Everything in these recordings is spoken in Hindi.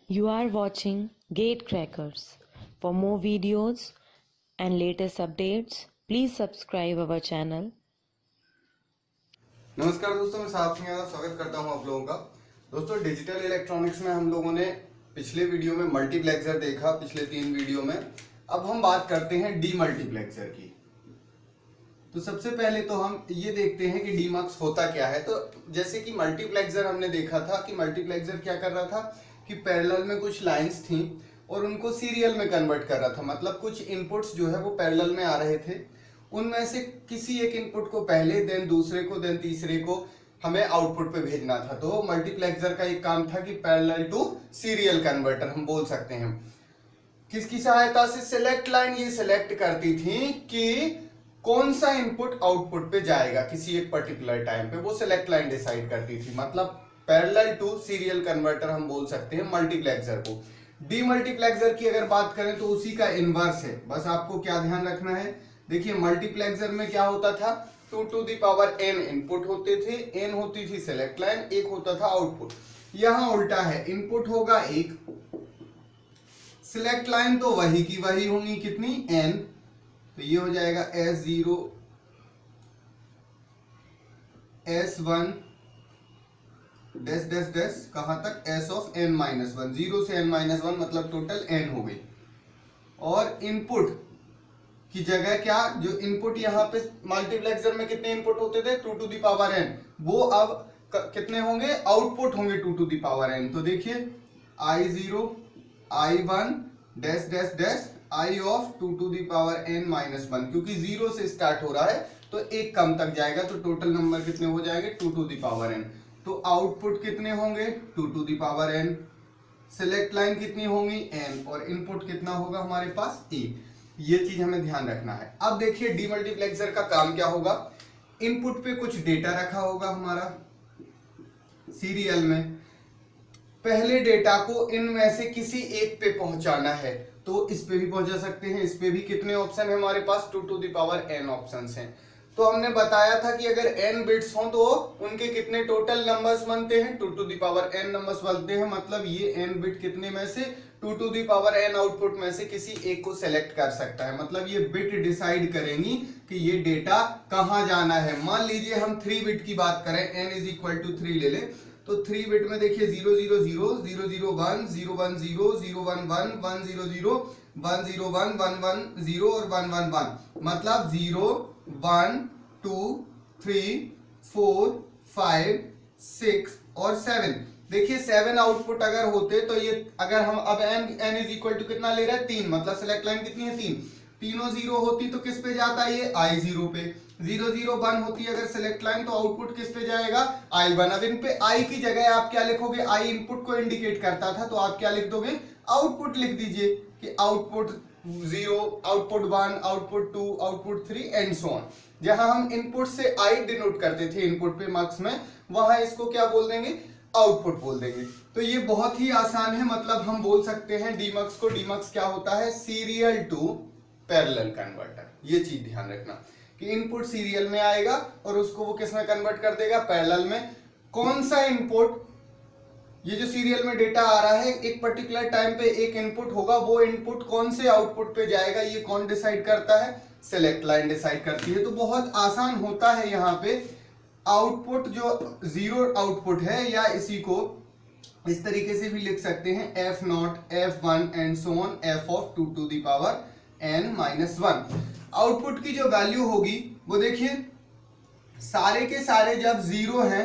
You are watching Gatecrackers. For more videos and latest updates, please subscribe our channel. नमस्कार दोस्तों, मैं साहब सिंह यादव स्वागत करता हूं आप लोगों का। दोस्तों, डिजिटल इलेक्ट्रॉनिक्स में हम लोगों ने पिछले वीडियो में मल्टीप्लेक्सर देखा, पिछले 3 वीडियो में। अब हम बात करते हैं डीमल्टीप्लेक्सर की। तो सबसे पहले तो हम ये देखते हैं कि डीमक्स होता क्या है। तो जैसे कि मल्टीप्लेक्सर हमने देखा था कि मल्टीप्लेक्सर क्या कर रहा था कि पैरेलल में कुछ लाइंस थी और उनको सीरियल में कन्वर्ट कर रहा था। मतलब कुछ इनपुट्स जो है वो पैरेलल में आ रहे थे, उनमें से किसी एक इनपुट को पहले, देन दूसरे को, देन तीसरे को हमें आउटपुट पे भेजना था। तो मल्टीप्लेक्सर का एक काम था कि पैरेलल टू सीरियल कन्वर्टर हम बोल सकते हैं। किसकी सहायता से? सिलेक्ट लाइन ये सिलेक्ट करती थी कि कौन सा इनपुट आउटपुट पे जाएगा किसी एक पर्टिकुलर टाइम पे, वो सिलेक्ट लाइन डिसाइड करती थी। मतलब पैरेलल टू सीरियल कन्वर्टर हम बोल सकते हैं मल्टीप्लेक्सर को। डीमल्टीप्लेक्सर की अगर बात करें तो उसी का इनवर्स है। बस आपको क्या ध्यान रखना है, देखिए मल्टीप्लेक्सर में क्या होता था, 2 to the power n input होते थे, n होती थी सिलेक्ट लाइन, एक होता था आउटपुट। यहां उल्टा है, इनपुट होगा एक, सिलेक्ट लाइन तो वही की वही होंगी, कितनी? n। तो ये हो जाएगा S0 S1 dash dash dash कहां तक? S of n-1, 0 से n-1 मतलब टोटल n हो गई। और इनपुट की जगह क्या, जो इनपुट यहाँ पे मल्टीप्लेक्सर में कितने इनपुट होते थे? 2 to the power n, वो अब कितने होंगे? आउटपुट होंगे 2 to the power n। तो देखिए I0 I1 dash dash dash I of 2 to the power n-1, क्योंकि 0 से स्टार्ट हो रहा है तो एक कम तक जाएगा, तो टोटल नंबर कितने हो जाएंगे? 2 to the power n। तो आउटपुट कितने होंगे? 2 to the power n। Select line कितनी होंगी? n। और इनपुट कितना होगा हमारे पास? 1। ये चीज हमें ध्यान रखना है। अब देखिए डीमल्टीप्लेक्सर का काम क्या होगा। इनपुट पे कुछ डेटा रखा होगा हमारा सीरियल में, पहले डेटा को इनमें से किसी एक पे पहुंचाना है। तो इस पे भी पहुंचा सकते हैं, इस पे भी। कितने ऑप्शन है हमारे पास? 2 to the power n options हैं। तो हमने बताया था कि अगर n बिट्स हों तो उनके कितने टोटल नंबर्स बनते हैं? 2 to the power n numbers बनते हैं। मतलब ये n बिट कितने में से? 2 to the power n output में से किसी एक को सेलेक्ट कर सकता है। मतलब ये बिट डिसाइड करेंगी कि ये डेटा कहां जाना है। मान लीजिए हम 3 बिट की बात करें, n इज इक्वल टू 3 ले लें, तो 3 बिट में देखिए 0 0 0 0 0 1 0 1 0 0 1 1 1 0 0 1 0 1 1 1 0 और 1 1 1, मतलब 0 1 2 3 4 5 6 और 7। देखिए 7 आउटपुट अगर होते तो ये, अगर हम अब n इज इक्वल टू कितना ले रहे हैं? 3, मतलब सिलेक्ट लाइन कितनी है? 3। तीनों 0 होती तो किस पे जाता है ये? I0 पे। 0 0 1 होती अगर सिलेक्ट लाइन तो आउटपुट किस पे जाएगा? I1। अब इन पे I की जगह आप क्या लिखोगे? I इनपुट को इंडिकेट करता था, तो आप क्या लिख दोगे? आउटपुट लिख दीजिए कि output 0, output 1, output 2, output 3 and so on. जहां हम इनपुट से I डिनोट करते थे इनपुट पे मार्क्स में, वहां इसको क्या बोल देंगे? आउटपुट बोल देंगे। तो ये बहुत ही आसान है। मतलब हम बोल सकते हैं डीमक्स को, डीमक्स क्या होता है? Serial to parallel converter. ये चीज ध्यान रखना कि इनपुट सीरियल में आएगा और उसको वो किस में कन्वर्ट कर देगा? पैरेलल में। कौन सा इनपुट, ये जो सीरियल में डेटा आ रहा है, एक पर्टिकुलर टाइम पे एक इनपुट होगा, वो इनपुट कौन से आउटपुट पे जाएगा, ये कौन डिसाइड करता है? सिलेक्ट लाइन डिसाइड करती है। तो बहुत आसान होता है। यहाँ पे आउटपुट जो 0 आउटपुट है, या इसी को इस तरीके से भी लिख सकते हैं, F0 F1 and so on, F of 2 to the power n-1। Output की जो वैल्यू होगी वो देखिए सारे के सारे जब 0 हैं,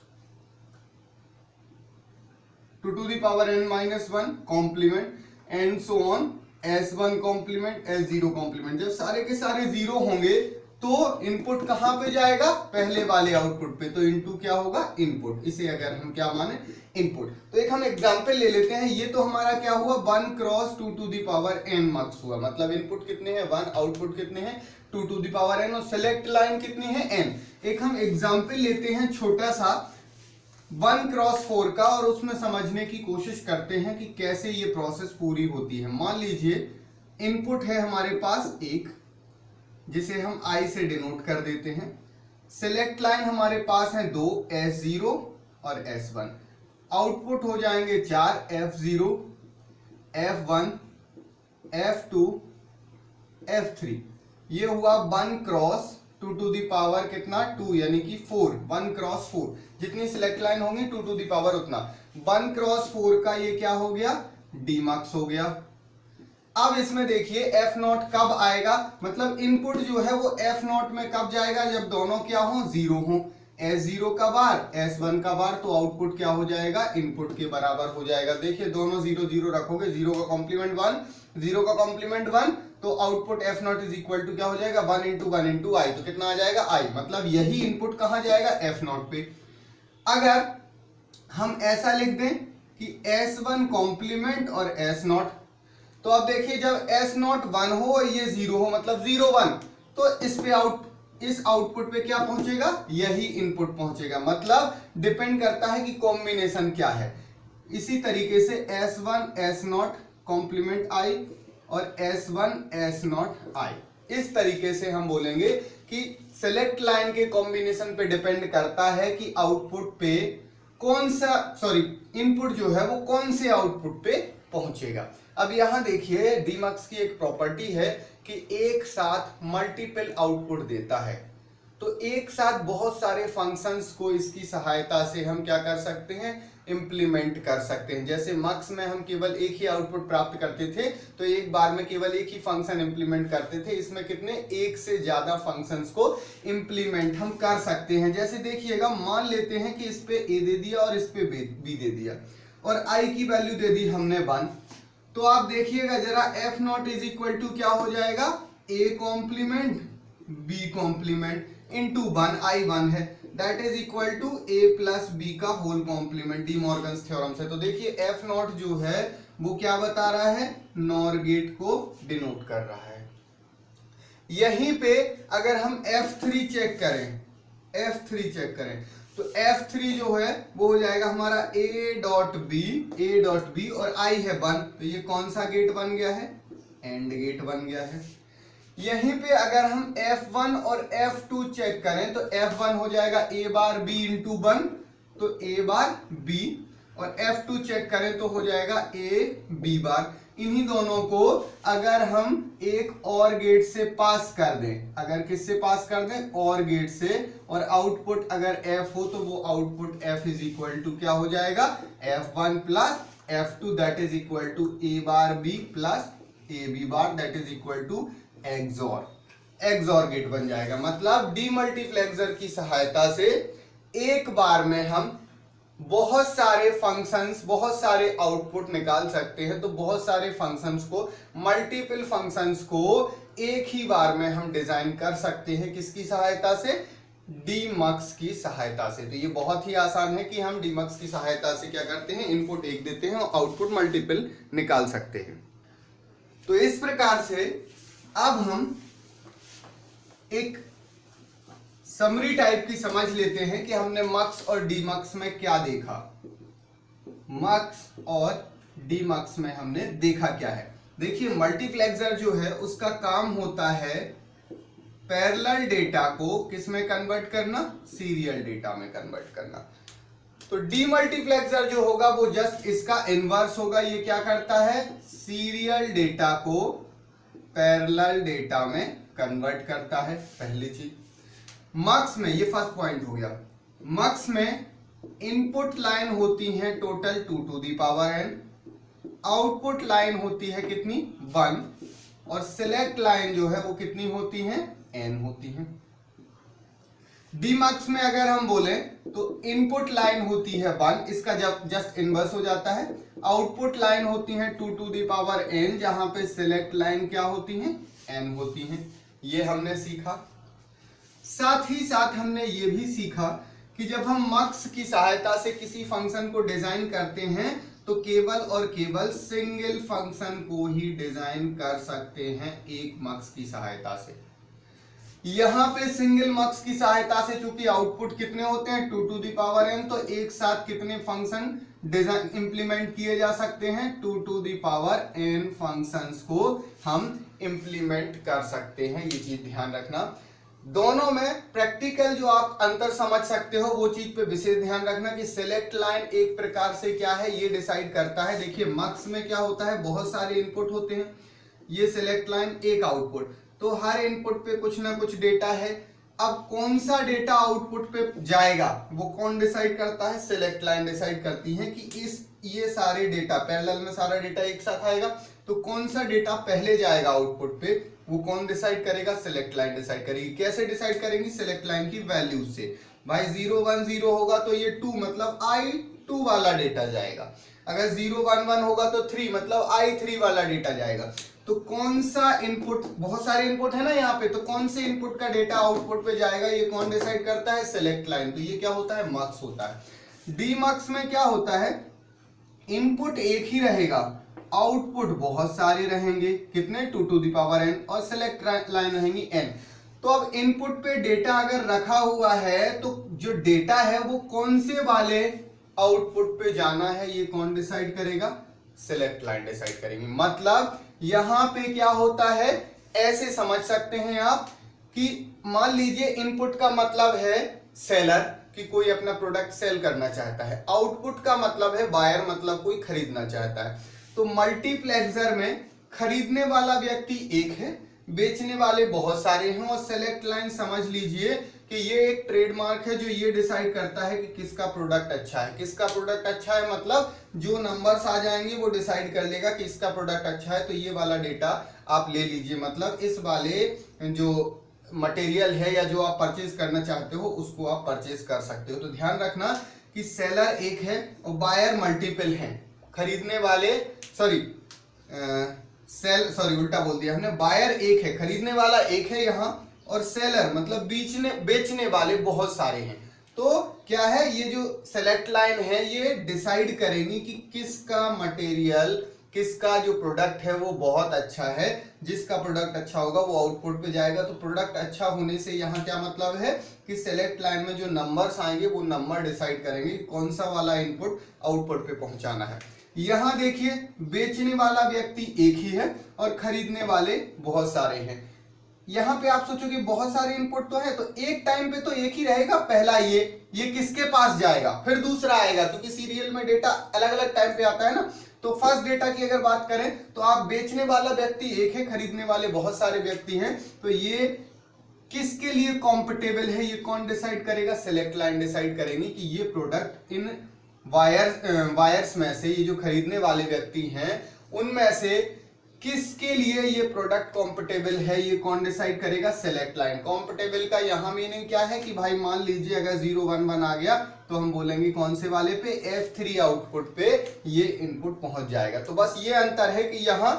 2 to the power n-1 complement and so on, S1 complement S0 complement. जब सारे के सारे 0 होंगे तो इनपुट कहां पे जाएगा? पहले वाले आउटपुट पे। तो इनटू क्या होगा? इनपुट। इसे अगर हम क्या माने? इनपुट। तो एक हम एग्जांपल ले लेते हैं। ये तो हमारा क्या हुआ? 1 cross 2 to the power n marks हुआ। मतलब इनपुट कितने हैं? 1, आउटपुट कितने हैं? 2 to the power n, और सेलेक्ट लाइन कितनी है? n। एक हम एग्जाम्पल लेते हैं छोटा सा 1 क्रॉस 4 का, और उसमें समझने की कोशिश करते हैं कि कैसे ये प्रोसेस पूरी होती है। मान लीजिए इनपुट है हमारे पास एक, जिसे हम I से डिनोट कर देते हैं। सिलेक्ट लाइन हमारे पास है 2, S0 और S1। आउटपुट हो जाएंगे 4, F0, F1, F2, F3। ये हुआ 1 क्रॉस 2 टू दी पावर कितना 2 यानी कि 4, 1 क्रॉस 4। जितनी सिलेक्ट लाइन होंगी 2 टू दी पावर उतना। 1 क्रॉस 4 का ये क्या हो गया, डीमक्स हो गया। अब इसमें देखिए F0 कब आएगा, मतलब इनपुट जो है वो F0 में कब जाएगा, जब दोनों क्या हो, 0 हो। S0 का बार S1 का बार, तो आउटपुट क्या हो जाएगा, इनपुट के बराबर हो जाएगा। देखिए दोनों 0 0 रखोगे, 0 का कॉम्प्लीमेंट 1, 0 का कॉम्प्लीमेंट 1, तो output F0 is equal to क्या हो जाएगा, 1 इंटू 1 इंटू आई। तो कितना आ जाएगा, आई। मतलब यही इनपुट कहां जाएगा, F0 पे। अगर हम ऐसा लिख दें कि S1 कॉम्प्लीमेंट और S0, तो अब देखिए जब S0 1 हो और ये 0 हो, मतलब 0 1, तो इस आउटपुट पे क्या पहुंचेगा, यही इनपुट पहुंचेगा। मतलब डिपेंड करता है कि कॉम्बिनेशन क्या है। इसी तरीके से S1 S0 कॉम्प्लीमेंट आई और S1 S0 आई, इस तरीके से हम बोलेंगे कि सेलेक्ट लाइन के कॉम्बिनेशन पे डिपेंड करता है कि आउटपुट पे कौन सा, इनपुट जो है वो कौन से आउटपुट पे पहुंचेगा। अब यहां देखिए डीमक्स की एक प्रॉपर्टी है कि एक साथ मल्टीपल आउटपुट देता है। तो एक साथ बहुत सारे फंक्शंस को इसकी सहायता से हम क्या कर सकते हैं, इंप्लीमेंट कर सकते हैं। जैसे मक्स में हम केवल एक ही आउटपुट प्राप्त करते थे, तो एक बार में केवल एक ही फंक्शन इंप्लीमेंट करते थे। इसमें कितने, एक से ज्यादा फंक्शंस को इंप्लीमेंट हम कर सकते हैं। जैसे देखिएगा, मान लेते हैं कि इस पे ए दे दिया और इस पे बी दे दिया और आई की वैल्यू दे दी हमने 1। तो आप देखिएगा जरा, F0 इज इक्वल टू क्या हो जाएगा, a complement b complement into 1, I 1 है, that is equal to a plus b का whole complement, De Morgan's theorem से। तो देखिए F0 जो है वो क्या बता रहा है, नॉर गेट को डिनोट कर रहा है। यहीं पे अगर हम F3 चेक करें, तो F3 जो है वो हो जाएगा हमारा a डॉट बी और I है 1, तो ये कौन सा गेट बन गया है, एंड गेट बन गया है। यहीं पे अगर हम F1 और F2 चेक करें, तो F1 हो जाएगा a बार b इंटू 1, तो a बार b, और F2 चेक करें तो हो जाएगा a b बार। इन्हीं दोनों को अगर हम एक और गेट से पास कर दें, अगर किससे पास कर दें, और गेट से, और आउटपुट अगर F हो तो वो output F is equal to क्या हो जाएगा, F1 plus F2 that is equal to a bar b plus a b bar that is equal to XOR gate बन जाएगा। मतलब डीमल्टीप्लेक्सर की सहायता से एक बार में हम बहुत सारे फंक्शंस, बहुत सारे आउटपुट निकाल सकते हैं। तो बहुत सारे फंक्शंस को, मल्टीपल फंक्शंस को एक ही बार में हम डिजाइन कर सकते हैं, किसकी सहायता से, डीमक्स की सहायता से। तो ये बहुत ही आसान है कि हम डीमक्स की सहायता से क्या करते हैं, इनपुट एक देते हैं और आउटपुट मल्टीपल निकाल सकते हैं। तो इस प्रकार से अब हम एक समरी टाइप की समझ लेते हैं कि हमने मक्स और डीमक्स में क्या देखा। मक्स और डीमक्स में हमने देखा क्या है। देखिए मल्टीप्लेक्सर जो है उसका काम होता है पैरेलल डेटा को किस में कन्वर्ट करना, सीरियल डेटा में कन्वर्ट करना। तो डीमल्टीप्लेक्सर जो होगा वो जस्ट इसका इनवर्स होगा। ये क्या करता है, सीरियल डेटा को पैरेलल डेटा में कन्वर्ट करता है, पहली चीज। मक्स में, ये फर्स्ट पॉइंट हो गया, मक्स में इनपुट लाइन होती है total 2 to the power n, output line होती है कितनी, 1, और सिलेक्ट लाइन जो है वो कितनी होती है, n होती है। डीमक्स में अगर हम बोले तो इनपुट लाइन होती है 1, इसका जब जस्ट इनवर्स हो जाता है। आउटपुट लाइन होती है 2 टू दी पावर n, जहां पे सिलेक्ट लाइन क्या होती है, n होती है। ये हमने सीखा। साथ ही साथ हमने ये भी सीखा कि जब हम मक्स की सहायता से किसी फंक्शन को डिजाइन करते हैं तो केवल और केवल सिंगल फंक्शन को ही डिजाइन कर सकते हैं एक मक्स की सहायता से। यहां पे सिंगल मक्स की सहायता से चूंकि आउटपुट कितने होते हैं, 2 टू दी पावर n, तो एक साथ कितने फंक्शन डिजाइन इंप्लीमेंट किए जा सकते हैं, 2 to the power n functions को हम इंप्लीमेंट कर सकते हैं। ये चीज ध्यान रखना। दोनों में प्रैक्टिकल जो आप अंतर समझ सकते हो वो चीज पे विशेष ध्यान रखना कि सिलेक्ट लाइन एक प्रकार से क्या है ये डिसाइड करता है। देखिए मक्स में क्या होता है, बहुत सारे इनपुट होते हैं, ये सिलेक्ट लाइन एक आउटपुट, तो हर इनपुट पे कुछ ना कुछ डेटा है। अब कौन सा डेटा आउटपुट पे जाएगा वो कौन डिसाइड करता है, सिलेक्ट लाइन डिसाइड करती है कि ये सारे डेटा पैरेलल में सारा डेटा एक साथ आएगा, तो कौन सा डेटा पहले जाएगा आउटपुट पे वो कौन डिसाइड करेगा, सिलेक्ट लाइन डिसाइड करेगी। कैसे डिसाइड करेंगी, सिलेक्ट लाइन की वैल्यू से। भाई 0 1 0 होगा तो ये 2 मतलब I2 वाला डेटा जाएगा, अगर 0 1 1 होगा तो 3 मतलब I3 वाला डेटा जाएगा। तो कौन सा इनपुट, बहुत सारे इनपुट है ना यहाँ पे, तो कौन से इनपुट का डेटा आउटपुट पे जाएगा ये कौन डिसाइड करता है, सिलेक्ट लाइन। तो ये क्या होता है, मक्स होता है। डीमक्स में क्या होता है, इनपुट एक ही रहेगा, आउटपुट बहुत सारे रहेंगे, कितने 2 to the power n, और सिलेक्ट लाइन रहेंगी n। तो अब इनपुट पे डेटा अगर रखा हुआ है तो जो डेटा है वो कौन से वाले आउटपुट पे जाना है ये कौन डिसाइड करेगा, सिलेक्ट लाइन डिसाइड करेंगे। मतलब यहां पे क्या होता है, ऐसे समझ सकते हैं आप कि मान लीजिए इनपुट का मतलब है सेलर कि कोई अपना प्रोडक्ट सेल करना चाहता है, आउटपुट का मतलब है बायर मतलब कोई खरीदना चाहता है। तो मल्टीप्लेक्सर में खरीदने वाला व्यक्ति एक है, बेचने वाले बहुत सारे हैं, और सेलेक्ट लाइन समझ लीजिए कि ये एक ट्रेडमार्क है जो ये डिसाइड करता है कि किसका प्रोडक्ट अच्छा है। किसका प्रोडक्ट अच्छा है मतलब जो नंबर्स आ जाएंगे वो डिसाइड कर लेगा कि इसका प्रोडक्ट अच्छा है, तो ये वाला डेटा आप ले लीजिए। मतलब इस वाले जो मटेरियल है या जो आप परचेज करना चाहते हो उसको आप परचेज कर सकते हो। तो ध्यान रखना कि सेलर एक है और बायर मल्टीपल हैं, खरीदने वाले उल्टा बोल दिया हमने, बायर एक है, खरीदने वाला एक है यहाँ, और सेलर मतलब बेचने वाले बहुत सारे हैं। तो क्या है, ये जो सेलेक्ट लाइन है ये डिसाइड करेंगी कि किसका मटेरियल, किसका जो प्रोडक्ट है वो बहुत अच्छा है। जिसका प्रोडक्ट अच्छा होगा वो आउटपुट पे जाएगा। तो प्रोडक्ट अच्छा होने से यहाँ क्या मतलब है कि सेलेक्ट लाइन में जो नंबर्स आएंगे वो नंबर डिसाइड करेंगे कौन सा वाला इनपुट आउटपुट पे पहुंचाना है। यहाँ देखिए बेचने वाला व्यक्ति एक ही है और खरीदने वाले बहुत सारे हैं। यहाँ पे आप सोचो कि बहुत सारे इनपुट तो है, तो एक टाइम पे तो एक ही रहेगा, पहला ये किसके पास जाएगा, फिर दूसरा आएगा, क्योंकि सीरियल में डेटा अलग अलग टाइम पे आता है ना। तो फर्स्ट डेटा की अगर बात करें तो आप बेचने वाला व्यक्ति एक है, खरीदने वाले बहुत सारे व्यक्ति हैं, तो ये किसके लिए कॉम्पिटेबल है ये कौन डिसाइड करेगा, सिलेक्ट लाइन डिसाइड करेंगे कि ये प्रोडक्ट इन वायर्स में से, ये जो खरीदने वाले व्यक्ति हैं उनमें से किसके लिए ये प्रोडक्ट कॉम्पिटेबल है ये कौन डिसाइड करेगा, सिलेक्ट लाइन। कॉम्पिटेबल का यहाँ मीनिंग क्या है कि भाई मान लीजिए अगर 0 1 1 आ गया तो हम बोलेंगे कौन से वाले पे, F3 आउटपुट पे ये इनपुट पहुंच जाएगा। तो बस ये अंतर है कि यहाँ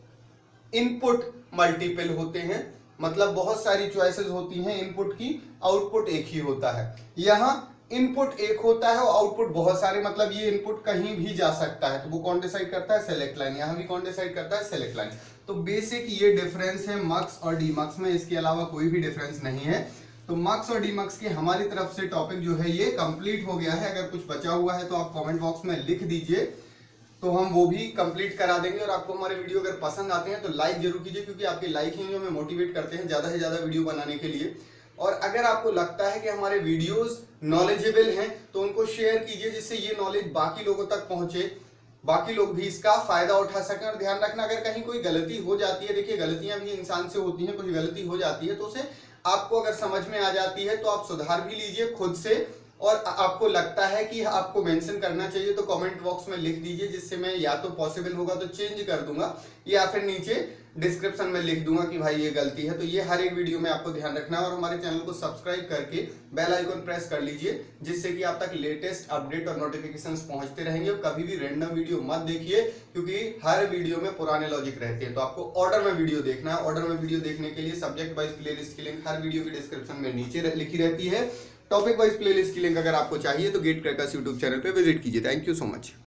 इनपुट मल्टीपल होते हैं, मतलब बहुत सारी चॉइसेस होती हैं इनपुट की, आउटपुट एक ही होता है। यहाँ इनपुट एक होता है और आउटपुट बहुत सारे, मतलब ये इनपुट कहीं भी जा सकता है, तो वो कौन डिसाइड करता है, सेलेक्ट लाइन। यहाँ भी कौन डिसाइड करता है, सेलेक्ट लाइन। तो बेसिक ये डिफरेंस है मक्स और डीमक्स में, इसके अलावा कोई भी डिफरेंस नहीं है। तो मक्स और डीमक्स के हमारी तरफ से टॉपिक जो है ये कंप्लीट हो गया है। अगर कुछ बचा हुआ है तो आप कमेंट बॉक्स में लिख दीजिए, तो हम वो भी कंप्लीट करा देंगे। और आपको हमारे वीडियो अगर पसंद आते हैं तो लाइक जरूर कीजिए, क्योंकि आपके लाइक ही जो हमें मोटिवेट करते हैं ज्यादा से ज्यादा वीडियो बनाने के लिए। और अगर आपको लगता है कि हमारे वीडियोस नॉलेजेबल हैं तो उनको शेयर कीजिए, जिससे ये नॉलेज बाकी लोगों तक पहुंचे, बाकी लोग भी इसका फायदा उठा सकें। और ध्यान रखना अगर कहीं कोई गलती हो जाती है, देखिए गलतियां भी इंसान से होती हैं, कुछ गलती हो जाती है तो उसे आपको अगर समझ में आ जाती है तो आप सुधार भी लीजिए खुद से। और आपको लगता है कि आपको मेंशन करना चाहिए तो कमेंट बॉक्स में लिख दीजिए, जिससे मैं या तो पॉसिबल होगा तो चेंज कर दूंगा या फिर नीचे डिस्क्रिप्शन में लिख दूंगा कि भाई ये गलती है। तो ये हर एक वीडियो में आपको ध्यान रखना है। और हमारे चैनल को सब्सक्राइब करके बेल आइकन प्रेस कर लीजिए, जिससे कि आप तक लेटेस्ट अपडेट और नोटिफिकेशंस पहुंचते रहेंगे। और कभी भी रैंडम वीडियो मत देखिए, क्योंकि हर वीडियो में पुराने लॉजिक रहते हैं। तो आपको ऑर्डर में वीडियो देखना है। ऑर्डर में वीडियो देखने के लिए सब्जेक्ट वाइज प्लेलिस्ट की लिंक हर वीडियो की डिस्क्रिप्शन में नीचे लिखी रहती है। टॉपिक वाइज प्लेलिस्ट की लिंक अगर आपको चाहिए तो गेट क्रैकर्स यूट्यूब चैनल पे विजिट कीजिए। Thank you so much.